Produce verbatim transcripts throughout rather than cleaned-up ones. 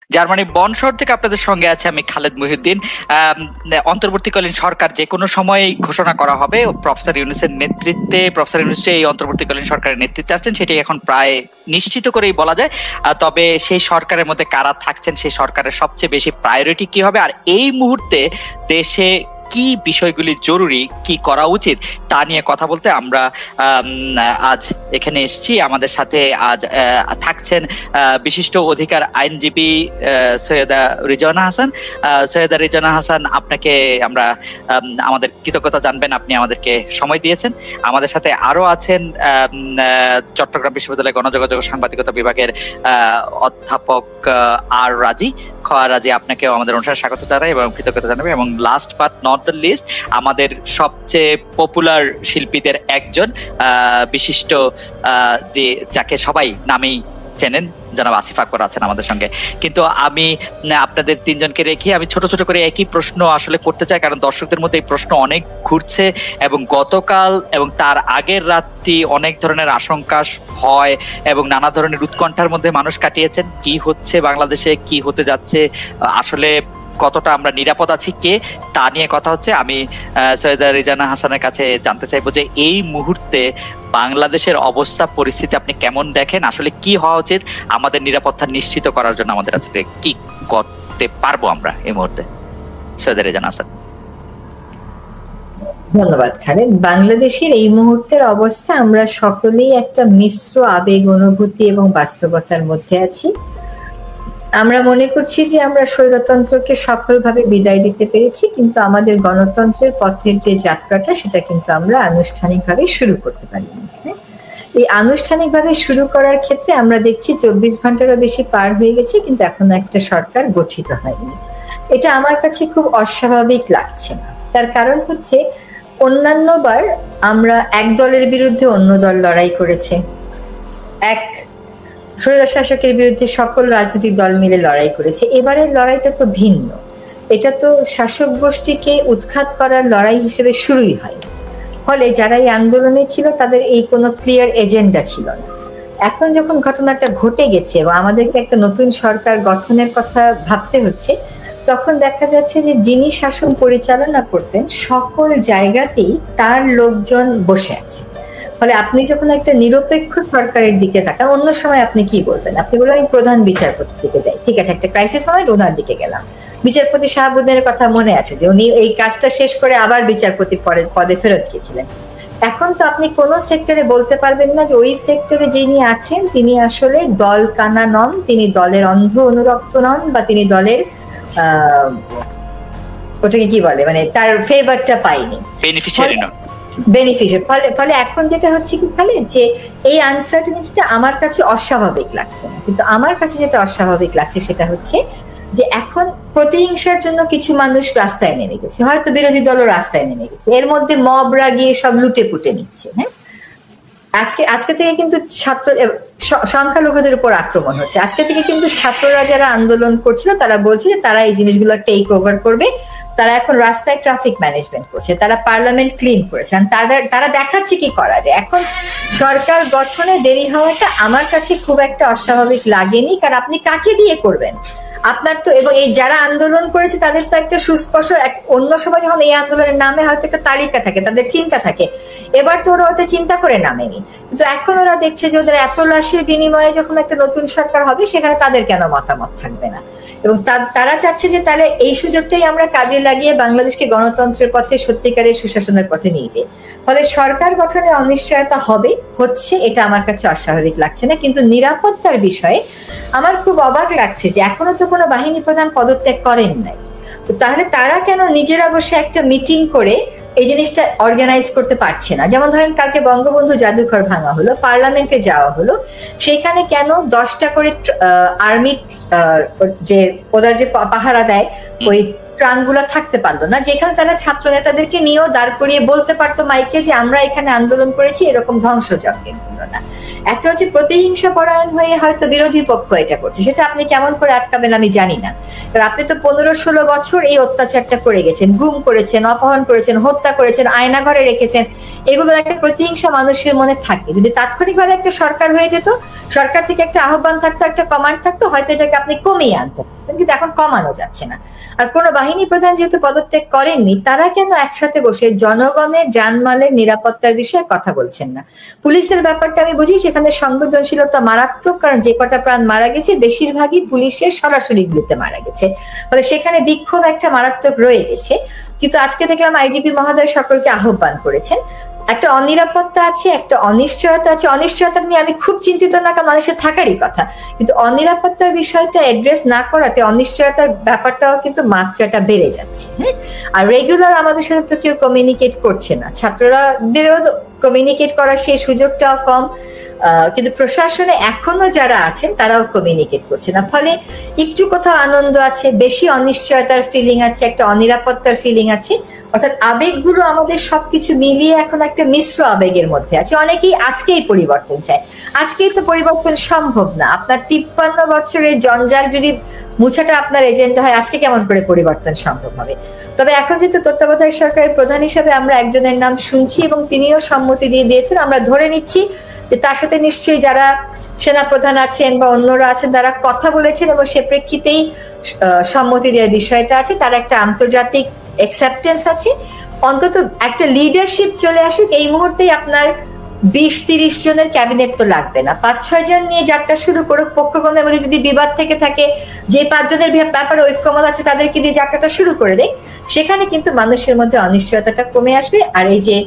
জার্মানির বন শহর থেকে আপনাদের সঙ্গে আছে আমি খালেদ মহিউদ্দিন। অন্তর্বর্তীকালীন সরকার যে কোনো সময় ঘোষণা করা হবে প্রফেসর ইউনূসের নেতৃত্বে। প্রফেসর ইউনূস এই অন্তর্বর্তীকালীন সরকারের নেতৃত্বে আসছেন, সেটি এখন প্রায় নিশ্চিত করেই বলা যায়। তবে সেই সরকারের মধ্যে কারা থাকছেন, সেই সরকারের সবচেয়ে বেশি প্রায়োরিটি কি হবে, আর এই মুহূর্তে দেশে কি বিষয়গুলি জরুরি, কি করা উচিত তা নিয়ে কথা বলতে আমরা আজ এখানে এসেছি। আমাদের সাথে আজ থাকছেন বিশিষ্ট অধিকার আইনজীবী সৈয়দা রিজওয়ানা হাসান। সৈয়দা রিজওয়ানা হাসান, আপনাকে আমরা আমাদের কৃতজ্ঞতা জানবেন, আপনি আমাদেরকে সময় দিয়েছেন। আমাদের সাথে আরো আছেন চট্টগ্রাম বিশ্ববিদ্যালয় গণযোগাযোগ ও সাংবাদিকতা বিভাগের অধ্যাপক আর রাজি খ রাজি, আপনাকেও আমাদের অনুষ্ঠানে স্বাগত জানাই এবং কৃতজ্ঞতা জানাই। এবং last but not the least, আমাদের সবচেয়ে পপুলার শিল্পীদের একজন, বিশিষ্ট যে যাকে সবাই নামেই চেনেন, জনাব আসিফ আকবর আছেন আমাদের সঙ্গে। কিন্তু আমি আপনাদের তিনজনকে রেখে আমি ছোট ছোট করে একই প্রশ্ন আসলে করতে চাই, কারণ দর্শকদের মধ্যে এই প্রশ্ন অনেক ঘুরছে এবং গতকাল এবং তার আগের রাতটি অনেক ধরনের আশঙ্কা, ভয় এবং নানা ধরনের উৎকণ্ঠার মধ্যে মানুষ কাটিয়েছেন। কি হচ্ছে বাংলাদেশে, কি হতে যাচ্ছে, আসলে কতটা আমরা নিরাপদ আছি, কে তা নিয়ে কথা হচ্ছে। আমি সৈয়দা রিজওয়ানা হাসানের কাছে জানতে চাইবো যে এই মুহূর্তে বাংলাদেশের অবস্থা, পরিস্থিতি আপনি কেমন দেখেন, আসলে কি হওয়া উচিত আমাদের নিরাপত্তা নিশ্চিত করার জন্য, আমাদের আসলে কি করতে পারবো আমরা এই মুহূর্তে? সৈয়দা রিজওয়ানা হাসান। ধন্যবাদ খালেদ। বাংলাদেশের এই মুহূর্তের অবস্থা, আমরা সকলেই একটা মিশ্র আবেগ, অনুভূতি এবং বাস্তবতার মধ্যে আছি। আমরা মনে করছি যে আমরা স্বৈরতন্ত্রকে সফলভাবে বিদায় দিতে পেরেছি, কিন্তু আমাদের গণতন্ত্রের পথের যে যাত্রাটা, সেটা কিন্তু আমরা আনুষ্ঠানিকভাবে শুরু করতে পারিনি। এই আনুষ্ঠানিকভাবে শুরু করার ক্ষেত্রে আমরা দেখছি চব্বিশ ঘন্টারও বেশি পার হয়ে গেছে, কিন্তু এখনো একটা সরকার গঠিত হয়নি। এটা আমার কাছে খুব অস্বাভাবিক লাগছে না। তার কারণ হচ্ছে, অন্যান্যবার আমরা এক দলের বিরুদ্ধে অন্য দল লড়াই করেছে, এক স্বৈরশাসকের বিরুদ্ধে সকল রাজনৈতিক দল মিলে লড়াই করেছে। এবারের লড়াইটা তো ভিন্ন, এটা তো শাসক গোষ্ঠীকে উৎখাত করার লড়াই হিসেবে শুরুই হয়। ফলে যারা এই আন্দোলনে ছিল তাদের এই কোনো ক্লিয়ার এজেন্ডা ছিল না। এখন যখন ঘটনাটা ঘটে গেছে এবং আমাদেরকে একটা নতুন সরকার গঠনের কথা ভাবতে হচ্ছে, তখন দেখা যাচ্ছে যে যিনি শাসন পরিচালনা করতেন সকল জায়গাতেই তার লোকজন বসে আছে। ফলে আপনি যখন একটা নিরপেক্ষ সরকারের দিকে তাকান, অন্য সময় আপনি কি বলবেন? আপনি বলবেন আমি প্রধান বিচারপতির দিকে যাই, ঠিক আছে, একটা ক্রাইসিস সময় ওনার দিকে গেলাম। বিচারপতি শাহাবুদ্দিনের কথা মনে আছে যে উনি এই কাজটা শেষ করে আবার বিচারপতি পদে ফেরত গিয়েছিলেন। এখন তো আপনি কোন সেক্টরে বলতে পারবেন না যে ওই সেক্টরে যিনি আছেন তিনি আসলে দল কানা নন, তিনি দলের অন্ধ অনুরক্ত নন, বা তিনি দলের আহ ওটাকে কি বলে, মানে তার ফেভারটা পাইনি, বেনিফিশিয়ারি নন, বেনিফিশিয়ারি। ফলে ফলে এখন যেটা হচ্ছে কি তাহলে, যে এই আনসার্টেনিটিটা আমার কাছে অস্বাভাবিক লাগছে না, কিন্তু আমার কাছে যেটা অস্বাভাবিক লাগছে সেটা হচ্ছে যে এখন প্রতিহিংসার জন্য কিছু মানুষ রাস্তায় নেমে গেছে, হয়তো বিরোধী দলও রাস্তায় নেমে গেছে, এর মধ্যে মবরা গিয়ে সব লুটে পুটে নিচ্ছে। হ্যাঁ, আজকে আজকে থেকে কিন্তু ছাত্র সংখ্যালঘুদের উপর আক্রমণ হচ্ছে। আজকে থেকে কিন্তু ছাত্ররা যারা আন্দোলন করছিল তারা বলছে যে তারা এই জিনিসগুলো টেক ওভার করবে, তারা এখন রাস্তায় ট্রাফিক ম্যানেজমেন্ট করছে, তারা পার্লামেন্ট ক্লিন করেছেন, তাদের তারা দেখাচ্ছে কি করা যায়। এখন সরকার গঠনে দেরি হওয়াটা আমার কাছে খুব একটা অস্বাভাবিক লাগেনি, কারণ আপনি কাকে দিয়ে করবেন আপনার তো, এবং এই যারা আন্দোলন করেছে তাদের তো একটা সুস্পষ্ট, অন্য সময় যখন এই আন্দোলনের নামে হয়তো একটা তালিকা থাকে, তাদের চিন্তা থাকে, এবার তো ওরা ওটা চিন্তা করে নামেনি। কিন্তু এখন ওরা দেখছে যে ওদের এত লাশের বিনিময়ে যখন একটা নতুন সরকার হবে সেখানে তাদের কেন মতামত থাকবে না, এবং তারা চাচ্ছে যে তাহলে এই সুযোগটাই আমরা কাজে লাগিয়ে বাংলাদেশকে গণতন্ত্রের পথে, সত্যিকারের সুশাসনের পথে নিয়ে যাই। ফলে সরকার গঠনের অনিশ্চয়তা হবে, হচ্ছে, এটা আমার কাছে অস্বাভাবিক লাগছে না। কিন্তু নিরাপত্তার বিষয়ে আমার খুব অবাক লাগছে যে এখনো তো কোনো বাহিনী প্রধান পদত্যাগ করেন নাই, তাহলে তারা কেন নিজেরা বসে একটা মিটিং করে এই জিনিসটা অর্গানাইজ করতে পারছে না? যেমন ধরেন কালকে বঙ্গবন্ধু জাদুঘর ভাঙা হলো, পার্লামেন্টে যাওয়া হলো, সেখানে কেন দশটা করে আর্মি যে ওদের যে পাহারা দেয় ওই ট্রাঙ্কগুলো থাকতে পারলো না, যেখানে তারা ছাত্র নেতাদেরকে নিয়েও দাঁড় করিয়ে বলতে পারতো মাইকে যে আমরা এখানে আন্দোলন করেছি, এরকম ধ্বংসযজ্ঞের জন্য না। একটা হচ্ছে প্রতিহিংসা পরায়ণ হয়ে হয়তো বিরোধী পক্ষ এটা করছে, সেটা আপনি কেমন করে আটকাবেন আমি জানি না। আপনি তো পনেরো ষোলো বছর এই অত্যাচারটা করে গেছেন, গুম করেছেন, অপহরণ করেছেন, হত্যা করেছেন, আয়না ঘরে রেখেছেন, এগুলো একটা প্রতিহিংসা মানুষের মনে থাকে। যদি তাৎক্ষণিকভাবে একটা সরকার হয়ে যেত, সরকার থেকে একটা আহ্বান থাকতো, একটা কমান্ড থাকতো, হয়তো এটাকে আপনি কমিয়ে আনতেন। কিন্তু এখন কমানো যাচ্ছে না। আর কোনো বাহিনী প্রধান যেহেতু পদত্যাগ করেননি, তারা কেন একসাথে বসে জনগণের জানমালের নিরাপত্তার বিষয়ে কথা বলছেন না? পুলিশের ব্যাপারটা আমি বুঝি, সেখানে সংবেদনশীলতা মারাত্মক, কারণ যে কটা প্রাণ মারা গেছে বেশিরভাগই পুলিশের সরাসরি গুলিতে মারা গেছে, ফলে সেখানে বিক্ষোভ একটা মারাত্মক রয়ে গেছে। কিন্তু আজকে দেখলাম আইজিপি মহোদয় সকলকে আহ্বান করেছেন। একটা অনিরাপত্তা আছে, একটা অনিশ্চয়তা আছে। অনিশ্চয়তা নিয়ে আমি খুব চিন্তিত না, কারণ মানুষের থাকারই কথা, কিন্তু অনিরাপত্তার বিষয়টা অ্যাড্রেস না করাতে অনিশ্চয়তার ব্যাপারটাও কিন্তু মাত্রাটা বেড়ে যাচ্ছে। হ্যাঁ, আর রেগুলার আমাদের সাথে তো কেউ কমিউনিকেট করছে না, ছাত্ররাদেরও কমিউনিকেট করার সেই সুযোগটাও কম, কিন্তু প্রশাসনে এখনো যারা আছেন তারাও কমিউনিকেট করছে না। ফলে একটু কোথাও আনন্দ আছে, বেশি অনিশ্চয়তার ফিলিং আছে, একটা অনিরাপত্তার ফিলিং আছে। অর্থাৎ আবেগগুলো আমাদের সবকিছু মিলিয়ে এখন একটা মিশ্র আবেগের মধ্যে আছে। অনেকেই আজকেই পরিবর্তন চায়, আজকেই তো পরিবর্তন সম্ভব না। আপনার তিপ্পান্ন বছরের জঞ্জাল যদি মুছাটা আপনার এজেন্ডা হয়, আজকে কেমন করে পরিবর্তন সম্ভব হবে? তবে এখন যেহেতু তত্ত্বাবধায়ক সরকারের প্রধান হিসেবে আমরা একজনের নাম শুনছি এবং তিনিও সম্মতি দিয়ে দিয়েছেন, আমরা ধরে নিচ্ছি যে তার সাথে নিশ্চয়ই যারা সেনাপ্রধান আছেন বা অন্যরা আছেন তারা কথা বলেছেন এবং সে প্রেক্ষিতেই সম্মতি দেওয়ার বিষয়টা আছে। তার একটা আন্তর্জাতিক অ্যাকসেপ্টেন্স আছে। অন্তত একটা লিডারশিপ চলে আসুক। এই মুহূর্তেই আপনার বিশ তিরিশ জনের ক্যাবিনেট তো লাগবে না, পাঁচ ছয় জন নিয়ে যাত্রা শুরু করুক। পক্ষগণের মধ্যে যদি বিবাদ থেকে থাকে, যে পাঁচজনের ব্যাপারে ঐক্যমত আছে তাদেরকে দিয়ে যাত্রাটা শুরু করে দেয়, সেখানে কিন্তু মানুষের মধ্যে অনিশ্চয়তাটা কমে আসবে। আর এই যে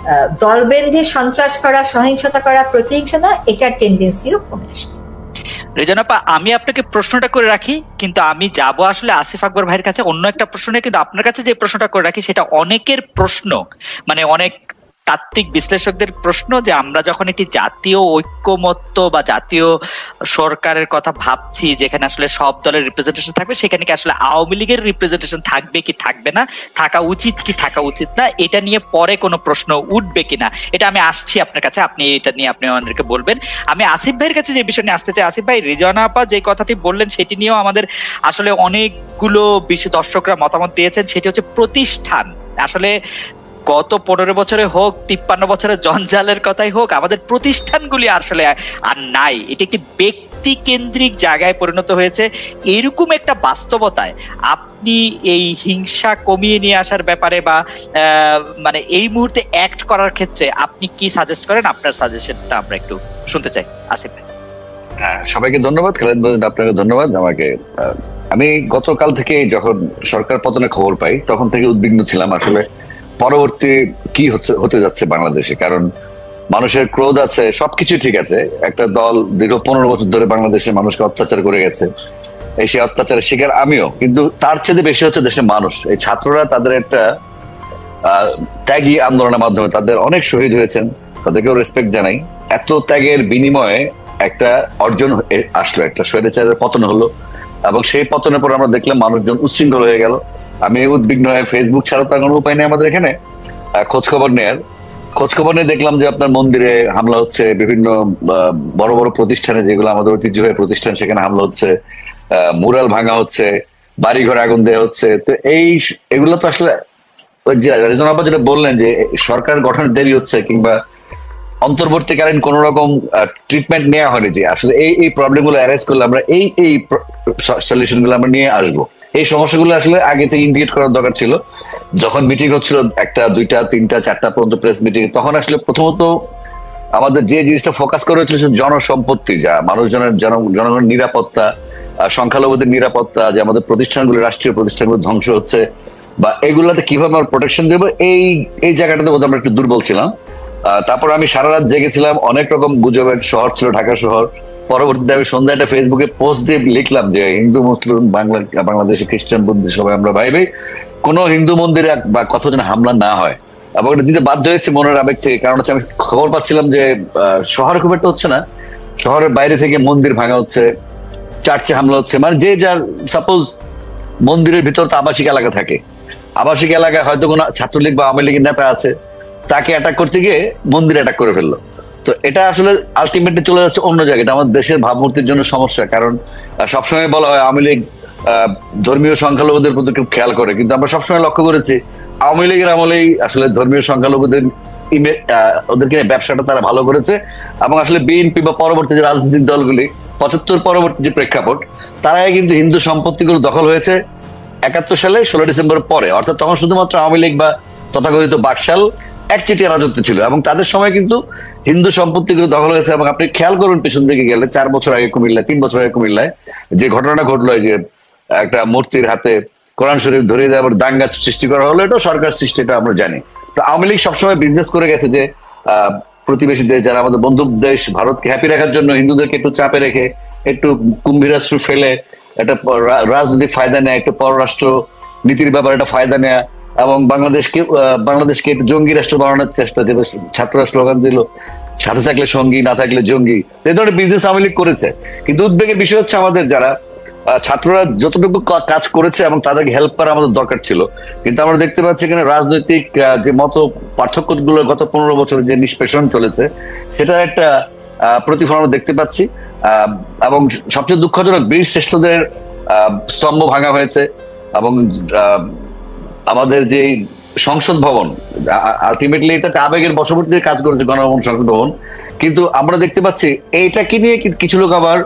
দল বেঁধে সন্ত্রাস করা, সহিংসতা করা, প্রতিহিংসা না, এটার টেন্ডেন্সিও কমে আসবে। রেজানা আপা, আমি আপনাকে প্রশ্নটা করে রাখি, কিন্তু আমি যাব আসলে আসিফ আকবর ভাইয়ের কাছে অন্য একটা প্রশ্ন নিয়ে। কিন্তু আপনার কাছে যে প্রশ্নটা করে রাখি সেটা অনেকের প্রশ্ন, মানে অনেক তাত্ত্বিক বিশ্লেষকদের প্রশ্ন, যে আমরা যখন একটি জাতীয় ঐক্যমত্য বা জাতীয় সরকারের কথা ভাবছি, যেখানে আসলে সব দলের রিপ্রেজেন্টেশন থাকবে, সেখানে কি আসলে আওয়ামী লীগের রিপ্রেজেন্টেশন থাকবে কি থাকবে না, থাকা উচিত কি থাকা উচিত না, এটা নিয়ে পরে কোনো প্রশ্ন উঠবে কিনা, এটা আমি আসছি আপনার কাছে, আপনি এটা নিয়ে আপনি আমাদেরকে বলবেন। আমি আসিফ ভাইয়ের কাছে যে বিষয় নিয়ে আসতে চাই, আসিফ ভাই, রেজানা আপা যে কথাটি বললেন সেটি নিয়েও আমাদের আসলে অনেকগুলো বিশ্ব দর্শকরা মতামত দিয়েছেন। সেটি হচ্ছে প্রতিষ্ঠান। আসলে গত পনেরো বছরে হোক, তিপ্পান্ন বছরের জঞ্জালের কথাই হোক, আমাদের প্রতিষ্ঠানগুলি আসলে আর নাই। এটি একটি ব্যক্তি কেন্দ্রিক জায়গায় পরিণত হয়েছে। এরকম একটা বাস্তবতায় আপনি এই হিংসা কমিয়ে নিয়ে আসার ব্যাপারে বা মানে এই মুহূর্তে অ্যাক্ট করার ক্ষেত্রে আপনি কি সাজেস্ট করেন? আপনার সাজেশনটা আমরা একটু শুনতে চাই, আসিফ ভাই। হ্যাঁ, সবাইকে ধন্যবাদ। খালেদ ভাই, আপনাকে ধন্যবাদ। আমাকে আমি গতকাল থেকে যখন সরকার পতনের খবর পাই তখন থেকে উদ্বিগ্ন ছিলাম আসলে পরবর্তী কি হচ্ছে হতে যাচ্ছে বাংলাদেশে। কারণ মানুষের ক্রোধ আছে, সবকিছু ঠিক আছে, একটা দল দীর্ঘ পনেরো বছর ধরে বাংলাদেশের মানুষকে অত্যাচার করে গেছে, এই সেই অত্যাচারের শিকার আমিও, কিন্তু তার চেয়ে বেশি হচ্ছে দেশের মানুষ। এই ছাত্ররা তাদের একটা আহ ত্যাগী আন্দোলনের মাধ্যমে তাদের অনেক শহীদ হয়েছেন, তাদেরকেও রেসপেক্ট জানাই। এত ত্যাগের বিনিময়ে একটা অর্জন আসলো, একটা স্বৈরাচারের পতন হলো, এবং সেই পতনের পর আমরা দেখলাম মানুষজন উচ্ছৃঙ্খল হয়ে গেল। আমি উদ্বিগ্ন হয়ে ফেসবুক ছাড়া তো কোনো উপায় নেই আমাদের এখানে খোঁজ খবর নেয়ার। খোঁজ খবর নিয়ে দেখলাম যে আপনার মন্দিরে হামলা হচ্ছে, বিভিন্ন বড় বড় প্রতিষ্ঠানে যেগুলো আমাদের ঐতিহ্যবাহী প্রতিষ্ঠান সেখানে হামলা হচ্ছে, মুরাল ভাঙা হচ্ছে, বাড়িঘর আগুন দেওয়া হচ্ছে। তো এই এগুলো তো আসলে ওই যে রেজানা আপা যেটা বললেন যে সরকার গঠনের দেরি হচ্ছে কিংবা অন্তর্বর্তীকালীন কোন রকম ট্রিটমেন্ট নেওয়া হয়নি, যে আসলে এই এই প্রবলেম গুলো অ্যারেজ করলে আমরা এই এই সলিউশন গুলো আমরা নিয়ে আসবো। এই সমস্যাগুলো আসলে আগে থেকে ইন্ডিকেট করার দরকার ছিল। যখন মিটিং হচ্ছিল একটা দুইটা তিনটা চারটা পর্যন্ত প্রেস মিটিং, তখন আসলে প্রথমত আমাদের যে জিনিসটা ফোকাস করা হচ্ছিল জনসম্পত্তি, যা মানুষজনের জনগণের নিরাপত্তা, সংখ্যালঘুদের নিরাপত্তা, যে আমাদের প্রতিষ্ঠানগুলো রাষ্ট্রীয় প্রতিষ্ঠানগুলো ধ্বংস হচ্ছে বা এগুলাতে কিভাবে আমরা প্রোটেকশন দেবো, এই এই জায়গাটাতে বোধহয় আমরা একটু দুর্বল ছিলাম। তারপর আমি সারা রাত জেগেছিলাম, অনেক রকম গুজবের শহর ছিল ঢাকা শহর। পরবর্তীতে আমি সন্ধ্যায় একটা ফেসবুকে পোস্ট দিয়ে লিখলাম যে হিন্দু মুসলিম বাংলা বাংলাদেশে খ্রিস্টান বুদ্ধি সবাই আমরা ভাই ভাই, কোনো হিন্দু মন্দিরে বা কোথাও যেন হামলা না হয়। এবং এটা দিতে বাধ্য হয়েছে মনের আবেগ থেকে, কারণ হচ্ছে আমি খবর পাচ্ছিলাম যে শহরে খুব একটা হচ্ছে না, শহরের বাইরে থেকে মন্দির ভাঙা হচ্ছে, চার্চে হামলা হচ্ছে। মানে যে যার সাপোজ মন্দিরের ভিতর তো আবাসিক এলাকা থাকে, আবাসিক এলাকায় হয়তো কোনো ছাত্রলীগ বা আওয়ামী লীগের নেতা আছে, তাকে অ্যাটাক করতে গিয়ে মন্দির অ্যাটাক করে ফেললো। তো এটা আসলে আলটিমেটলি চলে যাচ্ছে অন্য জায়গায়। এটা আমাদের দেশের ভাবমূর্তির জন্য সমস্যা, কারণ সবসময় বলা হয় আওয়ামী লীগ ধর্মীয় সংখ্যালঘুদের প্রতি খুব খেয়াল করে, কিন্তু আমরা সবসময় লক্ষ্য করেছি আওয়ামী লীগের আমলেই আসলে ধর্মীয় সংখ্যালঘুদের ওদেরকে ব্যবসাটা তারা ভালো করেছে, এবং আসলে বিএনপি বা পরবর্তী যে রাজনৈতিক দলগুলি পঁচাত্তর পরবর্তী যে প্রেক্ষাপট, তার আগে কিন্তু হিন্দু সম্পত্তিগুলো দখল হয়েছে একাত্তর সালে ষোলো ডিসেম্বর পরে, অর্থাৎ তখন শুধুমাত্র আওয়ামী লীগ বা তথাকথিত বাকশাল একচেটিয়া রাজত্ব ছিল, এবং তাদের সময় কিন্তু হিন্দু সম্পত্তিগুলো দখল হয়েছে। এবং আপনি খেয়াল করুন পেছন দিকে গেলে, চার বছর আগে কুমিল্লায়, তিন বছর আগে কুমিল্লায় যে ঘটনাটা ঘটলো, যে একটা মূর্তির হাতে কোরআন শরীফ ধরিয়ে দেওয়ার দাঙ্গা সৃষ্টি করা হলো, এটাও সরকার সৃষ্টি, এটা আমরা জানি। তো আওয়ামী লীগ সবসময় বিজনেস করে গেছে যে আহ প্রতিবেশী দেশ, যারা আমাদের বন্ধু দেশ, ভারতকে হ্যাপি রাখার জন্য হিন্দুদেরকে একটু চাপে রেখে, একটু কুম্ভীরাস্ত্র ফেলে একটা রাজনৈতিক ফায়দা নেয়, একটু পররাষ্ট্র নীতির ব্যাপারে একটা ফায়দা নেয়া, এবং বাংলাদেশকে বাংলাদেশকে একটু জঙ্গি রাষ্ট্র বানানোর চেষ্টা, যেটা ছাত্ররা স্লোগান দিল, সাথে থাকলে সঙ্গী, না থাকলে জঙ্গি, এই ধরনের বিজনেস আওয়ামী লীগ করেছে। কিন্তু উদ্বেগের বিষয় হচ্ছে আমাদের যারা ছাত্ররা যতটুকু কাজ করেছে এবং তাদেরকে হেল্প করা আমাদের দরকার ছিল, কিন্তু আমরা দেখতে পাচ্ছি এখানে রাজনৈতিক যে মত পার্থক্য গুলো গত পনেরো বছরে যে নিষ্পেষণ চলেছে, সেটার একটা প্রতিফলন আমরা দেখতে পাচ্ছি। আহ এবং সবচেয়ে দুঃখজনক, বীর শ্রেষ্ঠদের আহ স্তম্ভ ভাঙা হয়েছে, এবং আমাদের যে সংসদ ভবন, আলটিমেটলি এটা আবেগের বশবর্তীতে কাজ করেছে গণভবন, সংসদ ভবন, কিন্তু আমরা দেখতে পাচ্ছি এইটাকে নিয়ে কিছু লোক আবার,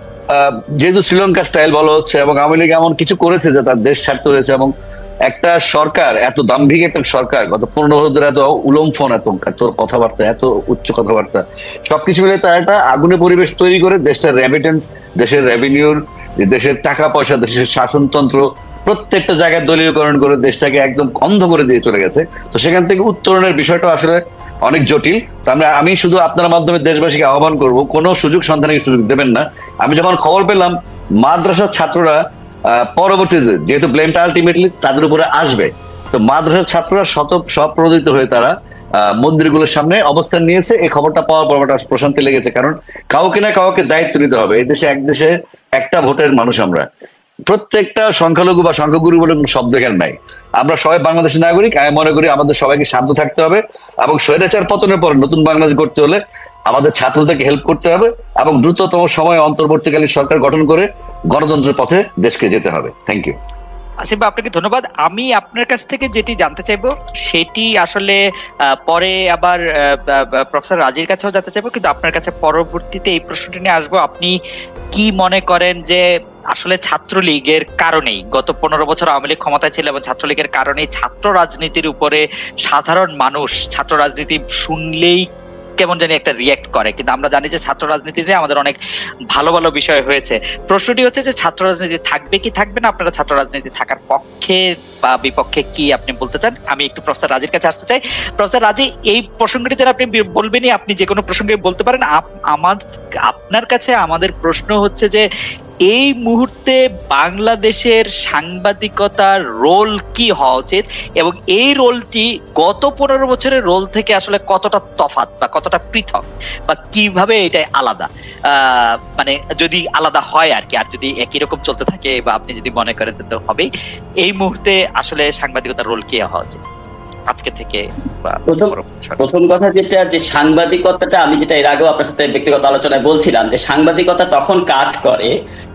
যেহেতু শ্রীলঙ্কা স্টাইল বলা হচ্ছে, এবং আওয়ামী লীগ এমন কিছু করেছে যে তার দেশ ছাড়তে হয়েছে, এবং একটা সরকার, এত দাম্ভিক একটা সরকার, গত পনেরো বছর এত উলম্ফন, এত এত কথাবার্তা, এত উচ্চ কথাবার্তা, সবকিছু মিলে তার একটা আগুনে পরিবেশ তৈরি করে দেশটার রেমিটেন্স, দেশের রেভিনিউর, দেশের টাকা পয়সা, দেশের শাসনতন্ত্র প্রত্যেকটা জায়গায় দলীয়করণ করে দেশটাকে একদম অন্ধ করে দিয়ে চলে গেছে। তো সেখান থেকে উত্তরণের বিষয়টা আসলে অনেক জটিল। তো আমরা আমি শুধু আপনার মাধ্যমে দেশবাসীকে আহ্বান করব, কোনো সুযোগ সন্ধানের সুযোগ দেবেন না। আমি যখন খবর পেলাম মাদ্রাসার ছাত্ররা পরবর্তীতে, যেহেতু ব্লেমটা আলটিমেটলি তাদের উপরে আসবে, তো মাদ্রাসার ছাত্ররা শত স্বপ্রণোদিত হয়ে তারা আহ মন্দিরগুলোর সামনে অবস্থান নিয়েছে। এই খবরটা পাওয়ার পর একটা প্রশান্তি লেগেছে, কারণ কাউকে না কাউকে দায়িত্ব নিতে হবে। এই দেশে এক দেশে একটা ভোটের মানুষ, আমরা প্রত্যেকটা সংখ্যালঘু বা সংখ্যাগুরু বলে কোনো শব্দ এখানে নাই। আমরা সবাই বাংলাদেশের নাগরিক। আমি মনে করি আমাদের সবাইকে শান্ত থাকতে হবে, এবং স্বৈরাচার পতনের পরে নতুন বাংলাদেশ করতে হলে আমাদের ছাত্রদেরকে হেল্প করতে হবে, এবং দ্রুততম সময়ে অন্তর্বর্তীকালীন সরকার গঠন করে গণতন্ত্রের পথে দেশকে যেতে হবে। Thank you. আসিফ ভাই, আপনাকে ধন্যবাদ। আমি আপনার কাছ থেকে যেটি জানতে চাইবো সেটি আসলে পরে আবার প্রফেসর রাজির কাছেও জানতে চাইবো, কিন্তু আপনার কাছে পরবর্তীতে এই প্রশ্নটি নিয়ে আসবো। আপনি কি মনে করেন যে আসলে ছাত্রলীগের কারণেই গত পনেরো বছর আওয়ামী লীগ ক্ষমতায় ছিল, এবং ছাত্রলীগের কারণেই ছাত্র রাজনীতির উপরে সাধারণ মানুষ ছাত্র রাজনীতি শুনলেই কেমন জানি একটা রিয়েক্ট করে, কিন্তু আমরা জানি যে ছাত্র রাজনীতিতে আমাদের অনেক ভালো ভালো বিষয় হয়েছে। প্রশ্নটি হচ্ছে যে ছাত্র রাজনীতি থাকবে কি থাকবে না? আপনারা ছাত্র রাজনীতি থাকার পক্ষে বা বিপক্ষে কি আপনি বলতে চান? আমি একটু প্রফেসর রাজির কাছে আসতে চাই। প্রফেসর রাজি, এই প্রসঙ্গটিতে আপনি বলবেনই, আপনি যে কোনো প্রসঙ্গে বলতে পারেন। আমার আপনার কাছে আমাদের প্রশ্ন হচ্ছে যে এই মুহূর্তে বাংলাদেশের সাংবাদিকতার রোল কি হওয়া উচিত, এবং এই রোলটি গত পনেরো বছরের রোল থেকে আসলে কতটা তফাৎ বা কতটা পৃথক, বা কিভাবে এটা আলাদা, আহ মানে যদি আলাদা হয় আর কি, আর যদি একই রকম চলতে থাকে বা আপনি যদি মনে করেন তো হবেই, এই মুহূর্তে আসলে সাংবাদিকতার রোল কি হওয়া উচিত আজকে থেকে? প্রথম প্রথম কথা যেটা, যে সাংবাদিকতাটা, আমি যেটা এর আগেও আপনার সাথে ব্যক্তিগত আলোচনায় বলছিলাম, যে সাংবাদিকতা তখন কাজ করে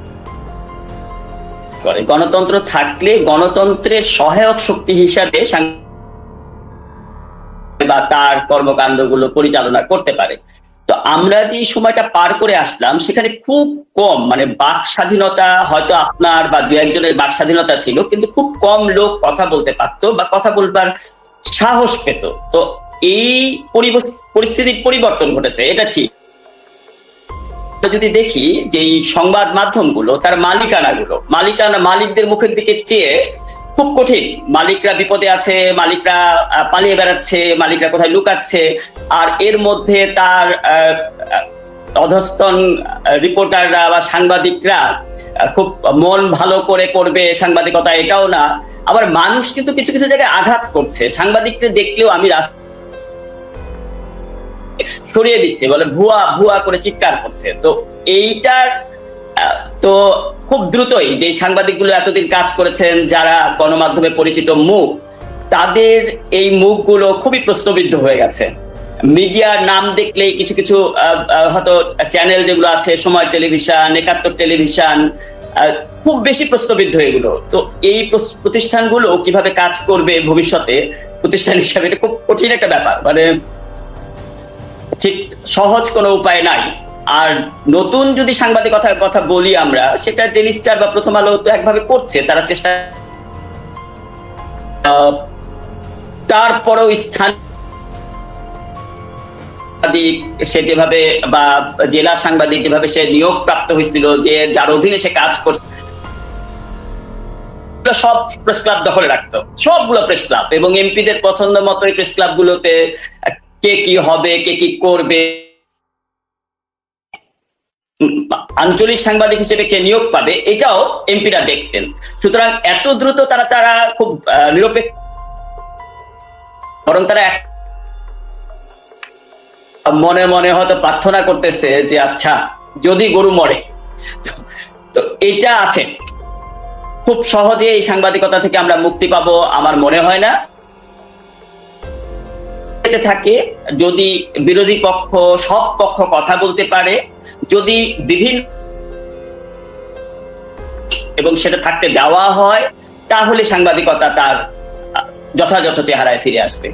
করে গণতন্ত্র থাকলে গণতন্ত্রের সহায়ক শক্তি হিসাবে বা তার কর্মকাণ্ডগুলো পরিচালনা করতে পারে। তো আমরা যে সময়টা পার করে আসলাম, সেখানে খুব কম, মানে বাক স্বাধীনতা, হয়তো আপনার বা দু একজনের বাক স্বাধীনতা ছিল, কিন্তু খুব কম লোক কথা বলতে পারতো বা কথা বলবার সাহস পেত। তো এই পরিস্থিতির পরিবর্তন ঘটেছে, এটা ঠিক। যদি দেখি যে এই সংবাদ মাধ্যমগুলো, তার মালিকানাগুলো, মালিকানা মালিকদের মুখের দিকে চেয়ে খুব কঠিন। মালিকরা বিপদে আছে, মালিকরা পালিয়ে বেড়াচ্ছে, মালিকরা কোথায় লুকাচ্ছে, আর এর মধ্যে তার অধস্তন রিপোর্টাররা বা সাংবাদিকরা খুব মন ভালো করে করবে সাংবাদিকতা, এটাও না। আবার মানুষ কিন্তু কিছু কিছু জায়গায় আঘাত করছে, সাংবাদিকদের দেখলেও আমি রাস্তা সরিয়ে দিচ্ছে, বলে ভুয়া ভুয়া করে চিৎকার করছে। তো এইটার তো খুব দ্রুতই যে সাংবাদিকগুলো এতদিন কাজ করেছেন, যারা গণমাধ্যমে পরিচিত মুখ, তাদের এই মুখগুলো খুবই প্রশ্নবিদ্ধ হয়ে গেছে। মিডিয়ার নাম দেখলেই কিছু কিছু হয়তো চ্যানেল যেগুলো আছে, সময় টেলিভিশন, একাত্তর টেলিভিশন, খুব বেশি প্রশ্নবিদ্ধ এগুলো। তো এই প্রতিষ্ঠানগুলো কিভাবে কাজ করবে ভবিষ্যতে প্রতিষ্ঠান হিসাবে, এটা খুব কঠিন একটা ব্যাপার, মানে ঠিক সহজ কোনো উপায় নাই। আর নতুন যদি সাংবাদিকতার কথা বলি আমরা, সেটা ডেইলি স্টার বা প্রথম আলো তো একভাবে করছে, তারা চেষ্টা, তারপরেও স্থান সে যেভাবে বা জেলা সাংবাদিক যেভাবে সে নিয়োগ প্রাপ্ত হয়েছিল, যে যার অধীনে সে কাজ করছে, সব প্রেস ক্লাব দখলে রাখতো, সবগুলো প্রেস ক্লাব, এবং এমপিদের পছন্দ মতো প্রেস ক্লাব গুলোতে কে কি হবে, কে কি করবে, আঞ্চলিক সাংবাদিক হিসেবে কে নিয়োগ পাবে, এটাও এমপিরা দেখতেন। সুতরাং এত দ্রুত তারা তারা খুব নিরপেক্ষ, বরং তারা মনে মনে হয়তো প্রার্থনা করতেছে যে আচ্ছা যদি গরু মরে। তো এটা আছে, খুব সহজে এই সাংবাদিকতা থেকে আমরা মুক্তি পাবো আমার মনে হয় না। থাকে যদি বিরোধী পক্ষ সব পক্ষ কথা বলতে পারে, যদি বিভিন্ন এবং সেটা থাকতে দেওয়া হয়, তাহলে সাংবাদিকতা তার যথাযথ চেহারায় ফিরে আসবে।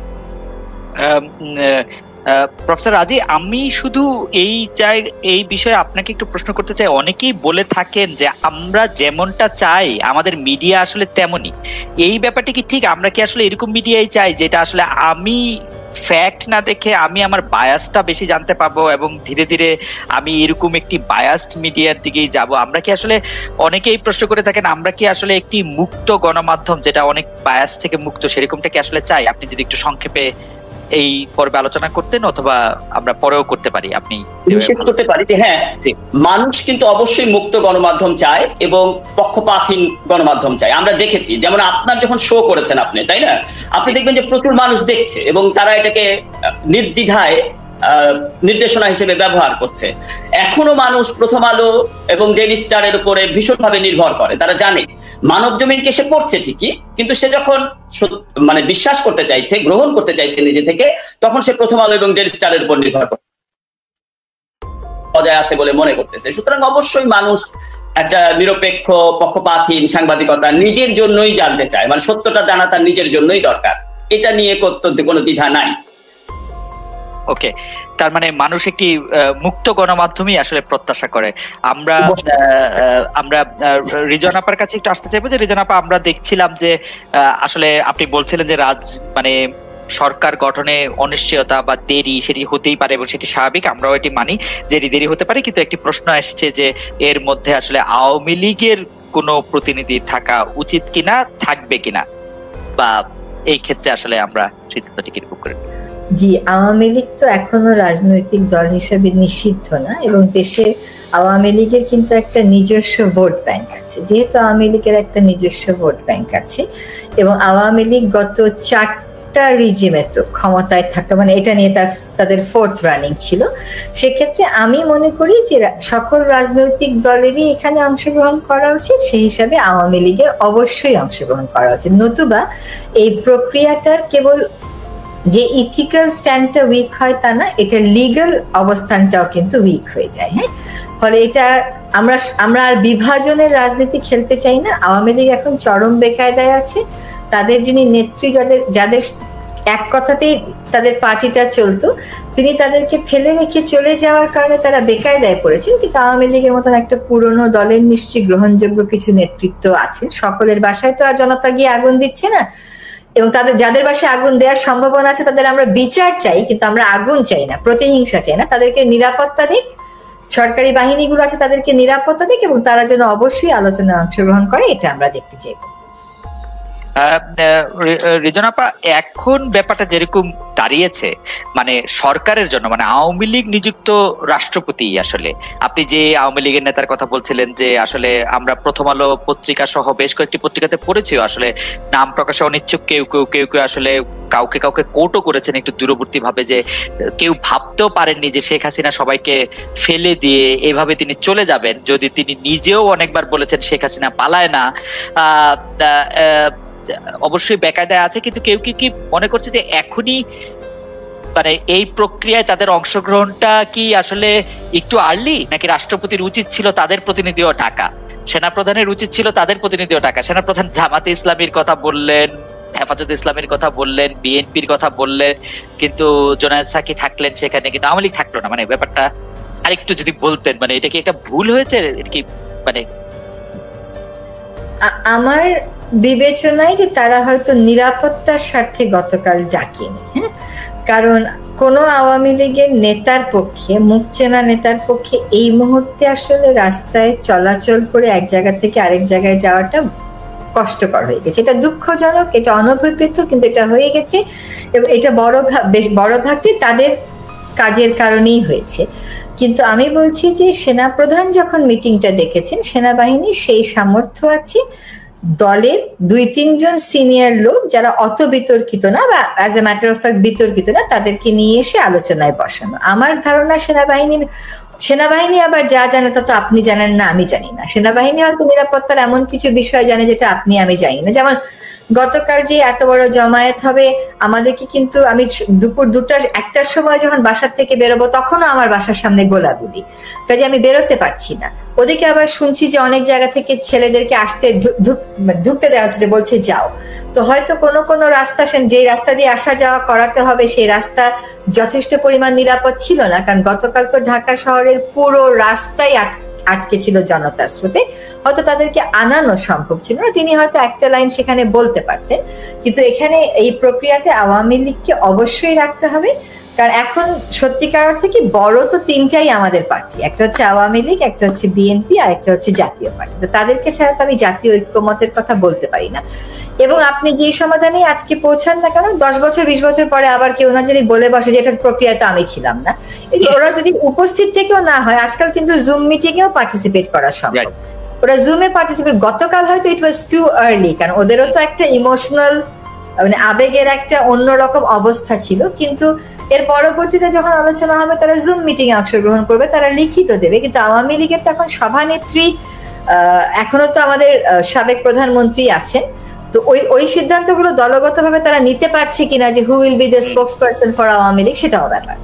প্রফেসর রাজি, আমি শুধু এই চাই এই বিষয়ে আপনাকে একটু প্রশ্ন করতে চাই। অনেকেই বলে থাকেন যে আমরা যেমনটা চাই আমাদের মিডিয়া আসলে তেমনই। এই ব্যাপারটা কি ঠিক? আমরা কি আসলে এরকম মিডিয়াই চাই যেটা আসলে আমি ফ্যাক্ট না দেখে আমি আমার বায়াসটা বেশি জানতে পাবো এবং ধীরে ধীরে আমি এরকম একটি বায়াসড মিডিয়ার দিকেই যাব? আমরা কি আসলে, অনেকেই প্রশ্ন করে থাকেন, আমরা কি আসলে একটি মুক্ত গণমাধ্যম যেটা অনেক বায়াস থেকে মুক্ত, সেরকমটা কি আসলে চাই? আপনি যদি একটু সংক্ষেপে এই পর্বে আলোচনা করতেন, অথবা আমরা পরেও করতে পারি, আপনি নিষেধ করতে পারি যে হ্যাঁ, মানুষ কিন্তু অবশ্যই মুক্ত গণমাধ্যম চায় এবং পক্ষপাতহীন গণমাধ্যম চায়। আমরা দেখেছি, যেমন আপনার যখন শো করেছেন আপনি, তাই না, আপনি দেখবেন যে প্রচুর মানুষ দেখছে এবং তারা এটাকে নির্দ্বিধায় নির্দেশনা হিসেবে ব্যবহার করছে। এখনো মানুষ প্রথম আলো এবং ডেইলি স্টারের উপরে ভীষণভাবে নির্ভর করে। তারা জানে মানব জমিনকে সে পড়ছে ঠিকই, কিন্তু সে যখন মানে বিশ্বাস করতে চাইছে, গ্রহণ করতে চাইছে নিজে থেকে, তখন সে প্রথম আলো এবং ডেইলি স্টারের উপর নির্ভর করে বজায় আছে বলে মনে করতেছে। সুতরাং অবশ্যই মানুষ একটা নিরপেক্ষ পক্ষপাতহীন সাংবাদিকতা নিজের জন্যই জানতে চায়, মানে সত্যটা জানা তার নিজের জন্যই দরকার। এটা নিয়ে কোনো দ্বিধা নাই। ওকে, তার মানে মানুষ একটি মুক্ত গণমাধ্যমই আসলে প্রত্যাশা করে। আমরা আমরা রিজন আপার কাছে একটু আসতে চাইবো যে রিজন আপা, আমরা দেখছিলাম যে আসলে আপনি বলছিলেন যে রাজ মানে সরকার গঠনে অনিশ্চয়তা বা দেরি সেটি হতেই পারে এবং সেটি স্বাভাবিক, আমরাও এটি মানি যে দেরি হতে পারে, কিন্তু একটি প্রশ্ন আসছে যে এর মধ্যে আসলে আওয়ামী লীগের কোনো প্রতিনিধি থাকা উচিত কিনা, থাকবে কিনা, বা এই ক্ষেত্রে আসলে আমরা সিদ্ধান্তটি কিরকম করি? জি, আওয়ামী লীগ তো এখনো রাজনৈতিক দল হিসেবে নিষিদ্ধ না, এবং দেশে আওয়ামী লীগের কিন্তু একটা নিজস্ব ভোট ব্যাংক আছে। যেহেতু আওয়ামী লীগের একটা নিজস্ব ভোট ব্যাংক আছে এবং আওয়ামী লীগ গত চারটা রিজিমে তো ক্ষমতায় থাকতো, মানে এটা নিয়ে তার তাদের ফোর্থ রানিং ছিল, সেক্ষেত্রে আমি মনে করি যে সকল রাজনৈতিক দলেরই এখানে অংশগ্রহণ করা উচিত। সেই হিসাবে আওয়ামী লীগের অবশ্যই অংশগ্রহণ করা উচিত, নতুবা এই প্রক্রিয়াটার কেবল যে ইথিক্যাল স্ট্যান্ডটা উইক হয় তা না, এটা লিগ্যাল অবস্থানটাও কিন্তু উইক হয়ে যায়। হ্যাঁ, ফলে এটা আমরা আমরা আর বিভাজনের রাজনীতি খেলতে চাই না। আওয়ামী লীগ এখন চরম বেকায়দায় আছে। তাদের যিনি নেত্রী, যাদের যাদের এক কথাতেই তাদের পার্টিটা চলতো, তিনি তাদেরকে ফেলে রেখে চলে যাওয়ার কারণে তারা বেকায়দায় পড়েছেন। কিন্তু আওয়ামী লীগের মতন একটা পুরনো দলের নিশ্চয়ই গ্রহণযোগ্য কিছু নেতৃত্ব আছে। সকলের বাসায় তো আর জনতা গিয়ে আগুন দিচ্ছে না, এবং তাদের যাদের বাসায় আগুন দেওয়ার সম্ভাবনা আছে তাদের আমরা বিচার চাই, কিন্তু আমরা আগুন চাই না, প্রতিহিংসা চাই না। তাদেরকে নিরাপত্তা দিক, সরকারি বাহিনীগুলো আছে তাদেরকে নিরাপত্তা দিক, এবং তারা যেন অবশ্যই আলোচনায় অংশগ্রহণ করে, এটা আমরা দেখতে চাইব। রিজন আপা, এখন ব্যাপারটা যেরকম দাঁড়িয়েছে, মানে সরকারের জন্য, মানে আওয়ামী লীগ নিযুক্ত রাষ্ট্রপতি, আসলে আপনি যে আওয়ামী লীগের নেতার কথা বলছিলেন যে আসলে আমরা প্রথম আলো পত্রিকা সহ বেশ কয়েকটি পত্রিকাতে পড়েছি, আসলে নাম প্রকাশে অনিচ্ছুক কেউ কেউ কেউ কেউ আসলে কাউকে কাউকে কোর্টও করেছেন একটু দূরবর্তী ভাবে, যে কেউ ভাবতেও পারেননি যে শেখ হাসিনা সবাইকে ফেলে দিয়ে এভাবে তিনি চলে যাবেন, যদি তিনি নিজেও অনেকবার বলেছেন শেখ হাসিনা পালায় না। আহ অবশ্যই বেকায়দায় আছে, কিন্তু কেউ কি কি মনে করছে যে এখনই মানে এই প্রক্রিয়ায় তাদের অংশগ্রহণটা কি আসলে একটু আর্লি, নাকি রাষ্ট্রপতির উচিত ছিল তাদের প্রতিনিধিও ডাকা, সেনাপ্রধানের উচিত ছিল তাদের প্রতিনিধিও ডাকা? সেনাপ্রধান জামাতে ইসলামীর কথা বললেন, হেফাজতে ইসলামের কথা বললেন, বিএনপির কথা বললেন, কিন্তু জোনায়েদ সাকি থাকলেন সেখানে, কিন্তু আওয়ামী লীগ থাকলো না। মানে ব্যাপারটা আরেকটু যদি বলতেন, মানে এটা কি একটা ভুল হয়েছে, এটা কি মানে আমার বিবেচনায় যে তারা হয়তো নিরাপত্তার স্বার্থে গতকাল ডাকেনি, হ্যাঁ, কারণ কোন আওয়ামী লীগের নেতার পক্ষে, মুখ চেনা নেতার পক্ষে এই মুহূর্তে আসলে রাস্তায় চলাচল করে এক জায়গা থেকে আরেক জায়গায় যাওয়াটা কষ্টকর হয়ে গেছে। এটা দুঃখজনক, এটা অনভিপ্রেত, কিন্তু এটা হয়ে গেছে এবং এটা বড় বেশ বড় ভাগটি তাদের কাজের কারণেই হয়েছে। কিন্তু আমি বলছি যে সেনাপ্রধান যখন মিটিংটা ডেকেছেন, সেনাবাহিনীর সেই সামর্থ্য আছে দলের দুই তিনজন সিনিয়র লোক যারা অত বিতর্কিত না বা as a matter of fact বিতর্কিত না, তাদেরকে নিয়ে এসে আলোচনায় বসানো। আমার ধারণা সেনাবাহিনীর সেনাবাহিনী আবার যা জানে তা তো আপনি জানেন না, আমি জানি না। সেনাবাহিনী হয়তো নিরাপত্তার এমন কিছু বিষয় জানে যেটা আপনি আমি জানি না। যেমন গতকাল যে এত বড় জমায়েত হবে, আমাদেরকে কিন্তু আমি দুপুর দুটার একটার সময় যখন বাসার থেকে বেরোবো তখনও আমার বাসার সামনে গোলাগুলি, কাজে আমি বেরোতে পারছি না। ওদিকে আবার শুনছি যে অনেক জায়গা থেকে ছেলেদেরকে আসতে ঢুকতে দেওয়া হচ্ছে, বলছে যাও। তো হয়তো কোনো কোনো রাস্তা, যে রাস্তা দিয়ে আসা যাওয়া করাতে হবে সেই রাস্তা যথেষ্ট পরিমাণ নিরাপদ ছিল না, কারণ গতকাল তো ঢাকা শহরের পুরো রাস্তাই আটকে ছিল জনতার স্রোতে। হয়তো তাদেরকে আনানো সম্ভব ছিল না, তিনি হয়তো একটা লাইন সেখানে বলতে পারতেন। কিন্তু এখানে এই প্রক্রিয়াতে আওয়ামী লীগকে অবশ্যই রাখতে হবে, কারণ এখন সত্যিকার অর্থে কি বড় তো তিনটাই আমাদের পার্টি, একটা হচ্ছে আওয়ামী লীগ, একটা হচ্ছে বিএনপি, আর একটা হচ্ছে জাতীয় পার্টি। তো তাদেরকে ছাড়া তো আমি জাতীয় ঐক্যমতের কথা বলতে পারি না। এবং আপনি যে সমাধানে আজকে পৌঁছান না কেন, দশ বছর বিশ বছর পরে আবার কেউ না জানি বলে বসে যে এটার প্রক্রিয়া তো আমি ছিলাম না। ওরা যদি উপস্থিত থেকেও না হয়, আজকাল কিন্তু জুম মিটিং এও পার্টিসিপেট করা সম্ভব। ওরা জুমে পার্টিসিপেট, গতকাল হয়তো ইট ওয়াজ টু আর্লি, কারণ ওদেরও তো একটা ইমোশনাল মানে আবেগের একটা অন্যরকম অবস্থা ছিল। কিন্তু এর পরবর্তীতে যখন আলোচনা হবে তারা জুম মিটিং এ অংশগ্রহণ করবে, তারা লিখিত দেবে। কিন্তু আওয়ামী লীগের তো এখন সভানেত্রী আহ এখনো তো আমাদের সাবেক প্রধানমন্ত্রী আছেন, তো ওই ওই সিদ্ধান্তগুলো দলগতভাবে তারা নিতে পারছে কিনা, যে who will be the spokes person for Awami League, সেটাও ব্যাপার।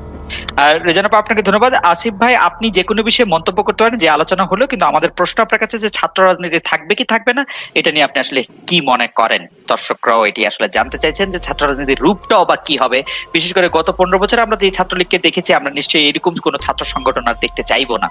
আর রেজানা আপা, আপনাকে ধন্যবাদ। আসিফ ভাই, আপনি যে কোনো বিষয়ে মন্তব্য করতে পারেন, যে আলোচনা হলো, কিন্তু আমাদের প্রশ্ন আপনার কাছে যে ছাত্র রাজনীতি থাকবে কি থাকবে না, এটা নিয়ে আপনি আসলে কি মনে করেন? দর্শকরাও এটি আসলে জানতে চাইছেন যে ছাত্র রাজনীতির রূপটাও বা কি হবে। বিশেষ করে গত পনেরো বছর আমরা যে ছাত্রলীগকে দেখেছি, আমরা নিশ্চয়ই এরকম কোন ছাত্র সংগঠন আর দেখতে চাইবো না।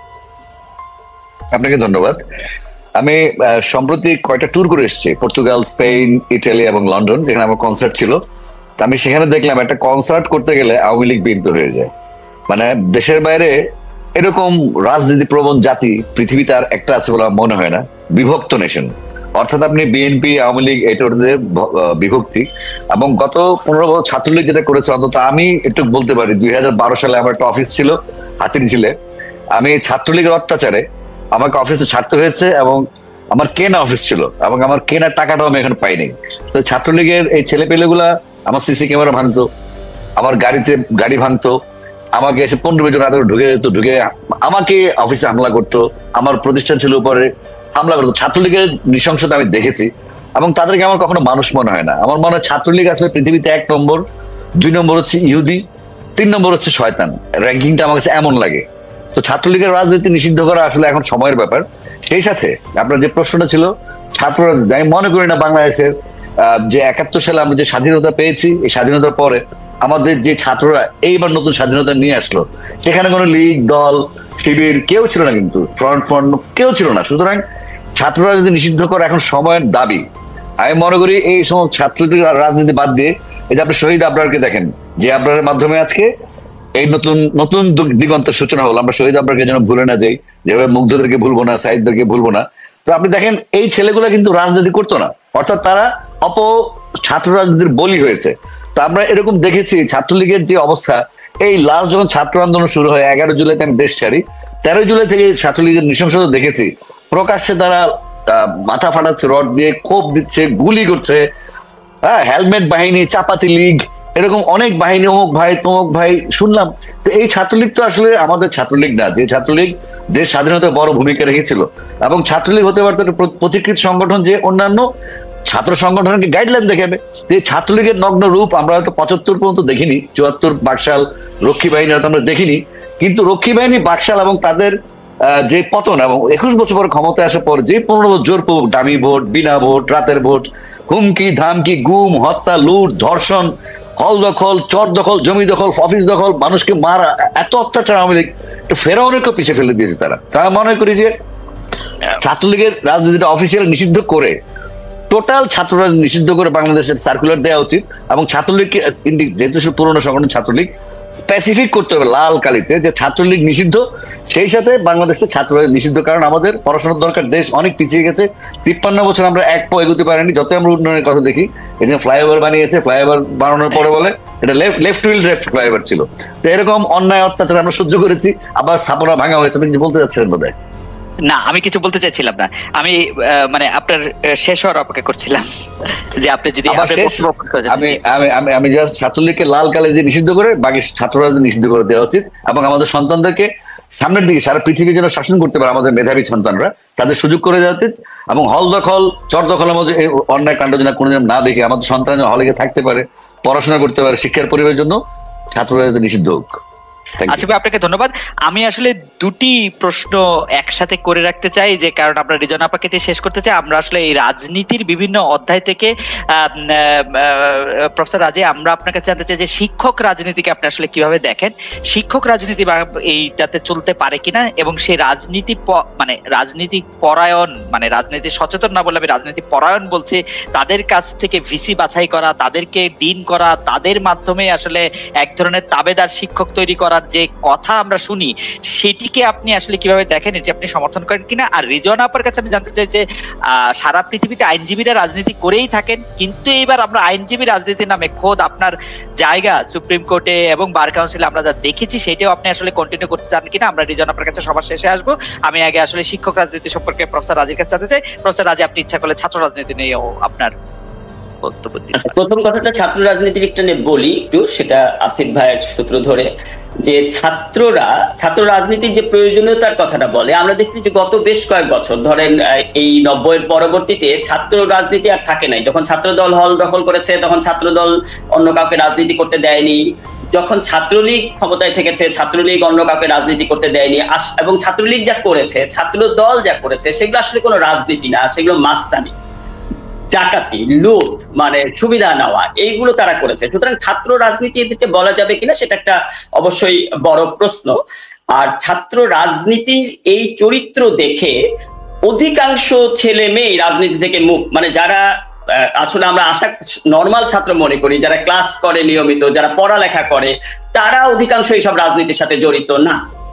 আপনাকে ধন্যবাদ। আমি সম্প্রতি কয়টা ট্যুর করে এসেছি, পর্তুগাল, স্পেন, ইটালি এবং লন্ডন, যেখানে আমার কনসার্ট ছিল। আমি সেখানে দেখলাম একটা কনসার্ট করতে গেলে আওয়ামী লীগ বিএনপি হয়ে যায়। মানে দেশের বাইরে এরকম রাজনীতি প্রবণ জাতি পৃথিবীতে আর একটা আছে বলে মনে হয় না, বিভক্ত নেশন। অর্থাৎ আপনি বিএনপি, আওয়ামী লীগ, এটার বিভক্তি। এবং গত পনেরো বছর ছাত্রলীগ যেটা করেছে, অন্তত আমি একটু বলতে পারি, দুই হাজার বারো সালে আমার একটা অফিস ছিল হাতিরঝিলে। আমি ছাত্রলীগের অত্যাচারে আমাকে অফিসে ছাড়তে হয়েছে, এবং আমার কেনা অফিস ছিল, এবং আমার কেনার টাকাটাও আমি এখন পাইনি। তো ছাত্রলীগের এই ছেলে পেলেগুলা আমার সিসি ক্যামেরা ভাঙতো, আমার গাড়িতে গাড়ি ভাঙতো, আমাকে এসে পনেরো জন রাতে ঢুকে যেত, ঢুকে আমাকে অফিসে হামলা করতো, আমার প্রতিষ্ঠান ছিল উপরে হামলা করতো। ছাত্রলীগের নৃশংসতা আমি দেখেছি, এবং তাদেরকে আমার কখনো মানুষ মনে হয় না। আমার মনে হয় ছাত্রলীগ আসলে পৃথিবীতে এক নম্বর, দুই নম্বর হচ্ছে ইহুদি, তিন নম্বর হচ্ছে শয়তান। র্যাঙ্কিংটা আমার কাছে এমন লাগে। তো ছাত্রলীগের রাজনীতি নিষিদ্ধ করা আসলে এখন সময়ের ব্যাপার। সেই সাথে আপনার যে প্রশ্নটা ছিল ছাত্র রাজনীতি, আমি মনে করি না বাংলাদেশের যে একাত্তর সালে আমরা যে স্বাধীনতা পেয়েছি, এই স্বাধীনতার পরে আমাদের যে ছাত্ররা এইবার নতুন স্বাধীনতা নিয়ে আসলো, সেখানে কোনো লীগ, দল, শিবির কেউ ছিল না, কিন্তু ফ্রন্ট ফ্রন্ট কেউ ছিল না। সুতরাং ছাত্র রাজনীতি নিষিদ্ধ করা এখন সময়ের দাবি। আমি মনে করি এই সময় ছাত্র রাজনীতি বাদ দিয়ে, এই যে আপনি শহীদ আবরারকে দেখেন, যে আবরারের মাধ্যমে আজকে এই নতুন নতুন দিগন্তের সূচনা হলো। আমরা শহীদ আবরারকে যেন ভুলে না যাই, যেভাবে মুগ্ধদেরকে ভুলবো না, সাইদদেরকে ভুলবো না। তো আপনি দেখেন এই ছেলেগুলা কিন্তু রাজনীতি করতো না, অর্থাৎ তারা অপ ছাত্র রাজনীতির বলি হয়েছে। তো আমরা এরকম দেখেছি ছাত্রলীগের যে অবস্থা, এই লাস্ট যখন ছাত্র আন্দোলন শুরু হয় এগারো জুলাইতে আমি দেশ ছাড়ি, তেরো জুলাই থেকে ছাত্রলীগের নৃশংসতা দেখেছি। প্রকাশ্যে তারা মাথা ফাটাচ্ছে রড দিয়ে, কোপ দিচ্ছে, গুলি করছে, হ্যাঁ, হেলমেট বাহিনী, চাপাতি লীগ, এরকম অনেক বাহিনী, অমুক ভাই তমুক ভাই শুনলাম। তো এই ছাত্রলীগ তো আসলে আমাদের ছাত্রলীগ না, যে ছাত্রলীগ দেশ স্বাধীনতায় বড় ভূমিকা রেখেছিল। এবং ছাত্রলীগ হতে পারতো একটা প্রতিকৃত সংগঠন, যে অন্যান্য ছাত্র সংগঠনকে গাইডলাইন দেখাবে। যে ছাত্রলীগের নগ্ন রূপ আমরা হয়তো পঁচাত্তর পর্যন্ত দেখিনি, চুয়াত্তর বাকশাল রক্ষী বাহিনী হয়তো আমরা দেখিনি, কিন্তু রক্ষী বাহিনী, বাকশাল এবং তাদের যে পতন এবং একুশ বছর পর ক্ষমতায় আসার পর যে পনেরো বছর জোরপূর্বক দামি ভোট, বিনা ভোট, রাতের ভোট, হুমকি ধামকি, গুম, হত্যা, লুট, ধর্ষণ, হল দখল, চর দখল, জমি দখল, অফিস দখল, মানুষকে মারা, এত অত্যাচার আওয়ামী লীগ ফেরাউনকে পিছিয়ে ফেলে দিয়েছে তারা। তারা মনে করি যে ছাত্রলীগের রাজনীতিটা অফিসিয়াল নিষিদ্ধ করে, টোটাল ছাত্ররা নিষিদ্ধ করে বাংলাদেশের সার্কুলার দেওয়া উচিত, এবং ছাত্রলীগকে যেহেতু সে পুরোনো সংগঠন ছাত্রলীগ স্পেসিফিক করতে হবে লাল কালিতে যে ছাত্রলীগ নিষিদ্ধ, সেই সাথে বাংলাদেশের ছাত্ররা নিষিদ্ধ। কারণ আমাদের পড়াশোনার দরকার, দেশ অনেক পিছিয়ে গেছে, তিপ্পান্ন বছর আমরা এক পা এগোতে পারিনি। যত আমরা উন্নয়নের কথা দেখি, এই যে ফ্লাইওভার বানিয়েছে, ফ্লাইওভার বানানোর পরে বলে এটা লেফট হুইল লেফট ফ্লাইওভার ছিল। তো এরকম অন্যায় অত্যাচার আমরা সহ্য করেছি, আবার স্থাপনা ভাঙা হয়েছে। আপনি বলতে যাচ্ছিলেন বোধ হয়? না, আমি কিছু বলতে চাইছিলাম না, আমি মানে আপনার শেষ হওয়ার অপেক্ষা করছিলাম যে আপনি যদি আমি আমি আমি জাস্ট ছাত্রলীগকে লাল কালে যে নিষিদ্ধ করে বাকি ছাত্ররা নিষিদ্ধ করে দেওয়া উচিত, এবং আমাদের সন্তানদেরকে সামনের দিকে সারা পৃথিবীর জন্য শাসন করতে পারে আমাদের মেধাবী সন্তানরা, তাদের সুযোগ করে দেওয়া উচিত। এবং হল দখল, চর দখলের মধ্যে এই অন্যায় কাণ্ড যেন কোনোদিন না দেখে আমাদের সন্তান হলে থাকতে পারে, পড়াশোনা করতে পারে, শিক্ষার পরিবেশের জন্য ছাত্ররা নিষিদ্ধ হোক। আসিফ ভাই, আপনাকে ধন্যবাদ। আমি আসলে দুটি প্রশ্ন একসাথে করে রাখতে চাই, যে কারণ আমরা রিজন আপাকে শেষ করতে চাই। আমরা আসলে এই রাজনীতির বিভিন্ন অধ্যায় থেকে প্রফেসর রাজী, আমরা আপনার কাছে জানতে চাই যে শিক্ষক রাজনীতিকে আপনি আসলে কিভাবে দেখেন, শিক্ষক রাজনীতি এইটাতে চলতে পারে কিনা, এবং সেই রাজনীতি মানে রাজনীতি পরায়ণ মানে রাজনীতি সচেতন না বলে আমি রাজনীতি পরায়ণ বলছি, তাদের কাছ থেকে ভিসি বাছাই করা, তাদেরকে ডিন করা, তাদের মাধ্যমে আসলে এক ধরনের তাবেদার শিক্ষক তৈরি করা যে কথা আমরা শুনি, সেটিকে আপনি আসলে কিভাবে দেখেন, এটি আপনি সমর্থন করেন কিনা? আর রিজন আপার কাছে আমি জানতে চাই যে সারা পৃথিবীতে আইনজীবীরা রাজনীতি করেই থাকেন, কিন্তু এবার আমরা আইনজীবী রাজনীতির নামে খোদ আপনার জায়গা সুপ্রিম কোর্টে এবং বার কাউন্সিলে আমরা যা দেখেছি, সেটাও আপনি আসলে কন্টিনিউ করতে চান কিনা? আমরা রিজন আপার কাছে সবার শেষে আসবো। আমি আগে আসলে শিক্ষক রাজনীতি সম্পর্কে প্রফেসর রাজীর কাছে জানতে চাই। প্রফেসর রাজী, আপনি ইচ্ছা করলে ছাত্র রাজনীতি নিয়েও আপনার বক্তব্য দিন। প্রথম কথাটা ছাত্র রাজনীতির একটা নিয়ে বলি একটু, সেটা আসিফ ভাইয়ের সূত্র ধরে, যে ছাত্ররা ছাত্র রাজনীতির যে প্রয়োজনীয়তার কথাটা বলে। আমরা দেখছি যে গত বেশ কয়েক বছর ধরেন এই নব্বইয়ের পরবর্তীতে ছাত্র রাজনীতি আর থাকে নাই। যখন ছাত্র দল হল দখল করেছে, তখন ছাত্র দল অন্য কাউকে রাজনীতি করতে দেয়নি। যখন ছাত্রলীগ ক্ষমতায় থেকেছে, ছাত্রলীগ অন্য কাউকে রাজনীতি করতে দেয়নি। এবং ছাত্রলীগ যা করেছে, ছাত্র দল যা করেছে, সেগুলো আসলে কোনো রাজনীতি না, সেগুলো মাস্তানি, ডাকাতি, লুট, মানে সুবিধা নেওয়া, এইগুলো তারা করেছে। সুতরাং ছাত্র রাজনীতি এদেরকে বলা যাবে কিনা সেটা একটা অবশ্যই বড় প্রশ্ন। আর ছাত্র রাজনীতির এই চরিত্র দেখে অধিকাংশ ছেলে মেয়ে রাজনীতি থেকে মুখ, মানে যারা আসলে আমরা আশা নর্মাল ছাত্র মনে করি, যারা ক্লাস করে নিয়মিত, যারা পড়ালেখা করে, তারা অধিকাংশ এইসব রাজনীতির সাথে জড়িত না।